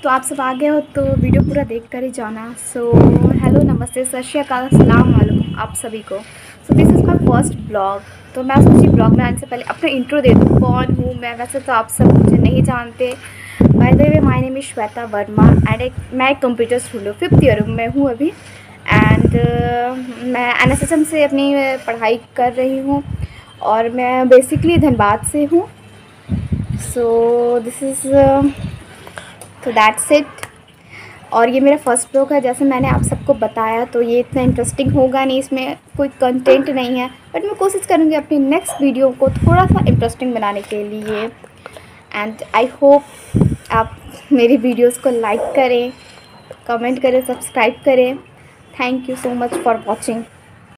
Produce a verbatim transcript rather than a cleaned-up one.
तो आप सब आ गए हो तो वीडियो पूरा देख कर ही जाना। सो हेलो, नमस्ते, सत श्री अकाल, अस्सलाम वालेकुम आप सभी को। So this is my first blog. तो मैं सोची ब्लॉग में आने से पहले अपना इंट्रो दे दूँ, कौन हूँ मैं। वैसे तो आप सब मुझे नहीं जानते। By the way, my name is Shweta Verma and एक मैं एक कंप्यूटर स्टूडेंट हूँ, फिफ्थ ईयर में हूँ अभी। एंड uh, मैं एन एस एस एम से अपनी पढ़ाई कर रही हूँ और मैं बेसिकली धनबाद से हूँ। सो दिस इज़ तो दैट्स इट। और ये मेरा फर्स्ट ब्लॉग है। जैसे मैंने आप सबको बताया तो ये इतना इंटरेस्टिंग होगा नहीं, इसमें कोई कंटेंट नहीं है, बट मैं कोशिश करूँगी अपनी नेक्स्ट वीडियो को थोड़ा सा इंटरेस्टिंग बनाने के लिए। एंड आई होप आप मेरी वीडियोस को लाइक करें, कमेंट करें, सब्सक्राइब करें। Thank you so much for watching.